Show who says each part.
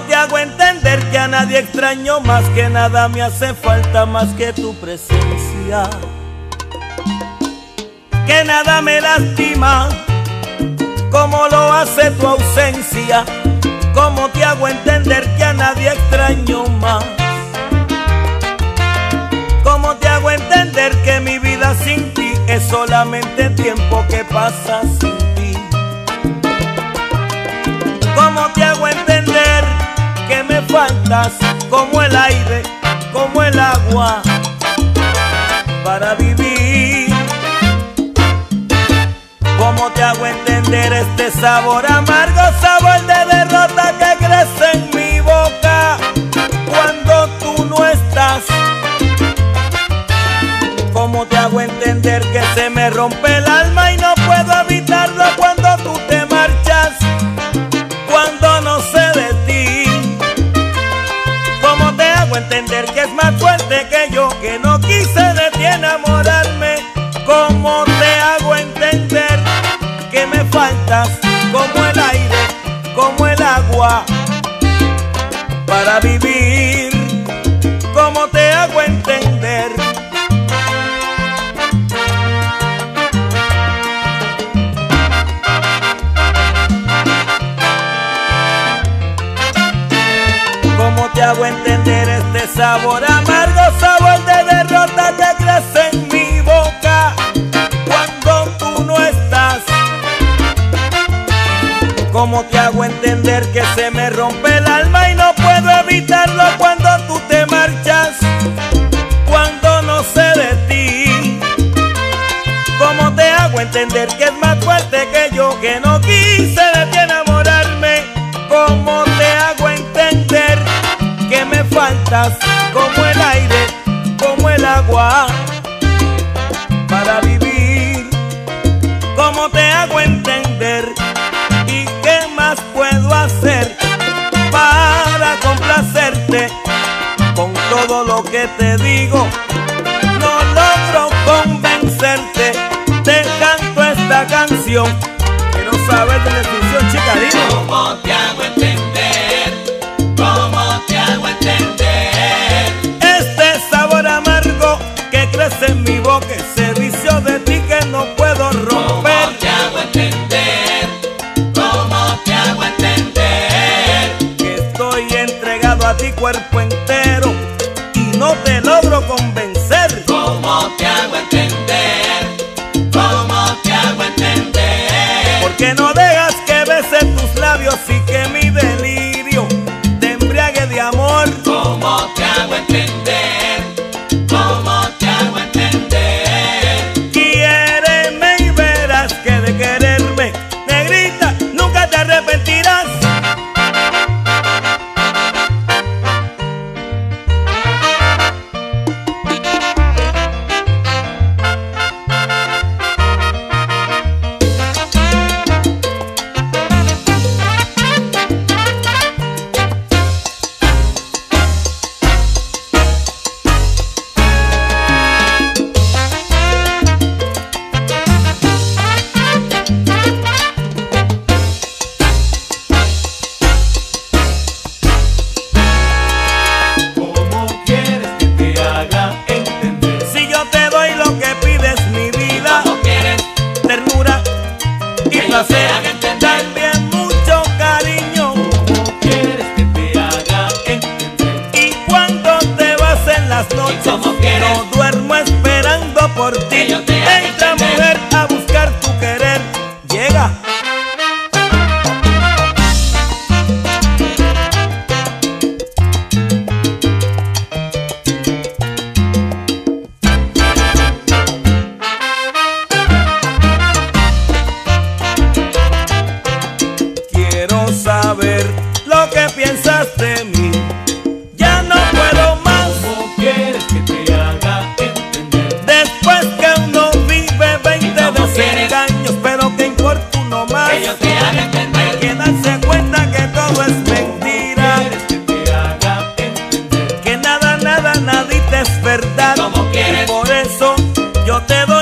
Speaker 1: te hago entender que a nadie extraño más, que nada me hace falta más que tu presencia, que nada me lastima como lo hace tu ausencia? ¿Cómo te hago entender que a nadie extraño más? ¿Cómo te hago entender que mi vida sin ti es solamente tiempo que pasa sin ti? ¿Cómo te hago entender que me faltas como el aire, como el agua para vivir? ¿Cómo te hago entender este sabor amargo, sabor de derrota que crece en mi boca cuando tú no estás? ¿Cómo te hago entender que se me rompe el alma y no puedo evitarlo cuando tú te marchas, cuando no sé de ti? ¿Cómo te hago entender que es más fuerte que yo, que no quise de ti enamorarme? ¿Cómo te hago entender que me faltas como el aire, como el agua para vivir? ¿Cómo te hago entender? ¿Cómo te hago entender este sabor amargo, sabor de derrota que crece en mi boca cuando tú no estás? ¿Cómo te hago entender que se me rompe el alma y no puedo evitarlo cuando tú te marchas, cuando no sé de ti? ¿Cómo te hago entender que es más fuerte que yo, que no quise de ti enamorarme? ¿Cómo te hago entender que me faltas como el aire, como el agua para vivir? ¿Cómo te hago entender? ¿Y qué más puedo hacer para complacerte con todo lo que te digo? No logro convencerte, te canto esta canción que no sabes de la definición, chica, dime.
Speaker 2: ¿Cómo te hago entender? ¿Cómo te hago entender?
Speaker 1: Este sabor amargo que crece en mi boca, ese vicio de ti que no puedo romper.
Speaker 2: ¿Cómo te hago entender? ¿Cómo te hago entender?
Speaker 1: Que estoy entregado a ti cuerpo entero y no te logro convencer.
Speaker 2: ¿Cómo te hago entender? ¿Cómo te hago entender?
Speaker 1: Porque no dejas que bese tus labios y que mi delirio te embriague de amor.
Speaker 2: ¿Cómo te hago entender? ¿Cómo te hago entender?
Speaker 1: Quiéreme y verás que de quererme, negrita, nunca te arrepentirás. También mucho cariño.
Speaker 2: ¿Cómo quieres que te haga entender?
Speaker 1: Y cuando te vas en las noches,
Speaker 2: cómo quieres?
Speaker 1: no duermo esperando por ti.
Speaker 2: Que yo te haga
Speaker 1: Entra,
Speaker 2: entender.
Speaker 1: mujer, a buscar tu querer. Llega. Quiero saber lo que piensas de mí. Ya no puedo más.
Speaker 2: ¿Cómo quieres que te haga entender?
Speaker 1: Después que uno vive 20
Speaker 2: cómo quieres?
Speaker 1: desengaños, pero que importa uno más.
Speaker 2: Que yo te haga entender.
Speaker 1: Hay que darse cuenta que todo es mentira,
Speaker 2: ¿Quieres que te haga entender?
Speaker 1: que nada, nada, nadita es verdad.
Speaker 2: ¿Cómo quieres?
Speaker 1: Y por eso yo te doy